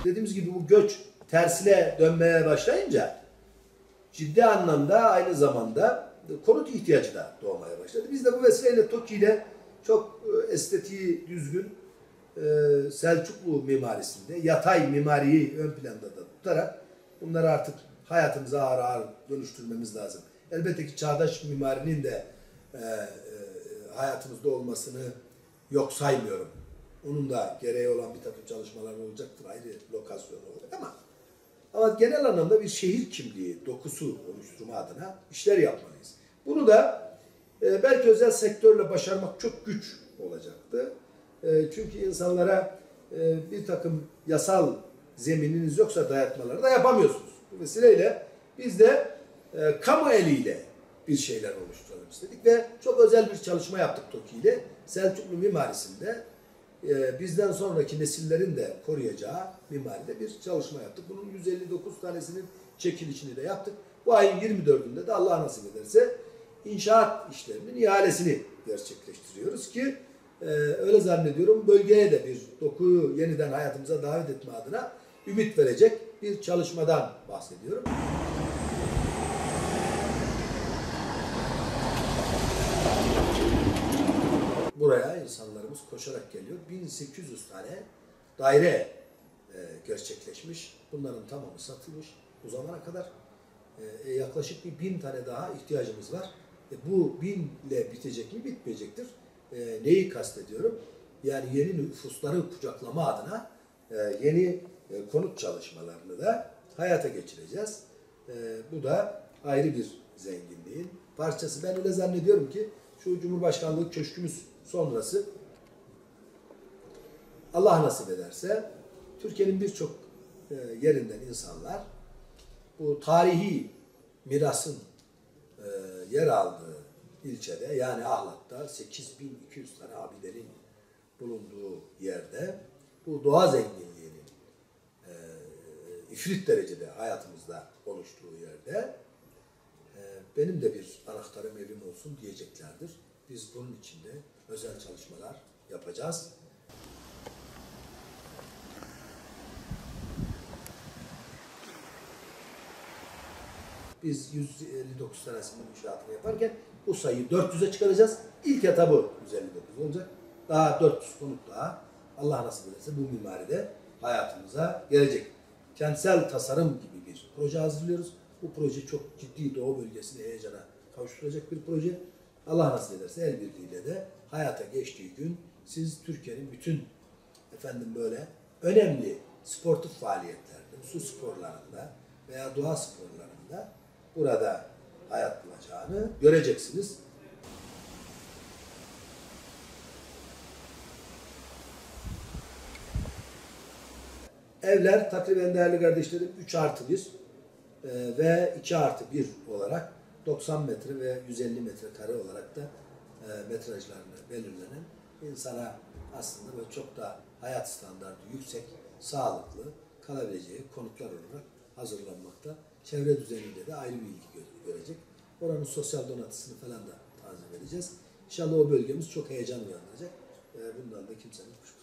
Dediğimiz gibi bu göç tersine dönmeye başlayınca ciddi anlamda aynı zamanda konut ihtiyacı da doğmaya başladı. Biz de bu vesileyle TOKİ'yle çok estetiği düzgün Selçuklu mimarisinde yatay mimariyi ön planda da tutarak bunları artık hayatımıza ağır ağır dönüştürmemiz lazım. Elbette ki çağdaş mimarinin de hayatımızda olmasını yok saymıyorum. Onun da gereği olan bir takım çalışmalar olacaktır. Ayrı lokasyon olacak ama genel anlamda bir şehir kimliği dokusu oluşturma adına işler yapmalıyız. Bunu da belki özel sektörle başarmak çok güç olacaktı. Çünkü insanlara bir takım yasal zemininiz yoksa dayatmaları da yapamıyorsunuz. Bu vesileyle biz de kamu eliyle bir şeyler oluşturalım istedik ve çok özel bir çalışma yaptık TOKİ ile. Selçuklu mimarisinde bizden sonraki nesillerin de koruyacağı mimaride bir çalışma yaptık. Bunun 159 tanesinin çekilişini de yaptık. Bu ayın 24'ünde de Allah nasip ederse inşaat işlerinin ihalesini gerçekleştiriyoruz ki öyle zannediyorum bölgeye de bir dokuyu yeniden hayatımıza davet etme adına ümit verecek bir çalışmadan bahsediyorum. Buraya insanlarımız koşarak geliyor. 1800 tane daire gerçekleşmiş. Bunların tamamı satılmış bu zamana kadar. Yaklaşık bir 1000 tane daha ihtiyacımız var. Bu 1000 ile bitecek mi? Bitmeyecektir. Neyi kastediyorum? Yani yeni nüfusları kucaklama adına yeni konut çalışmalarını da hayata geçireceğiz. Bu da ayrı bir zenginliğin parçası. Ben öyle zannediyorum ki şu Cumhurbaşkanlığı Köşkümüz sonrası Allah nasip ederse Türkiye'nin birçok yerinden insanlar bu tarihi mirasın yer aldığı ilçede yani Ahlat'ta 8200 tane abilerin bulunduğu yerde bu doğa zenginliğinin ifrit derecede hayatımızda oluştuğu yerde benim de bir anahtarım evim olsun diyeceklerdir. Biz bunun için de özel çalışmalar yapacağız. Biz 159 tanesinin inşaatını yaparken bu sayıyı 400'e çıkaracağız. İlk etabı 159 olacak. Daha 400 konut daha Allah nasip ederse bu mimaride hayatımıza gelecek. Kentsel tasarım gibi bir proje hazırlıyoruz. Bu proje çok ciddi Doğu bölgesini heyecana kavuşturacak bir proje. Allah nasip ederse el birliğiyle de hayata geçtiği gün siz Türkiye'nin bütün böyle önemli sportif faaliyetlerde, su sporlarında veya doğa sporlarında burada hayat bulacağını göreceksiniz. Evler takriben değerli kardeşlerim 3+1 ve 2+1 olarak 90 metre ve 150 metrekare olarak da metrajlarını belirlenen insana aslında böyle çok da hayat standartı yüksek, sağlıklı kalabileceği konutlar olarak hazırlanmakta. Çevre düzeniyle de ayrı bir ilgi görecek. Oranın sosyal donatısını falan da tanzim edeceğiz. İnşallah o bölgemiz çok heyecan uyandıracak. Bundan da kimsenin kuşkusu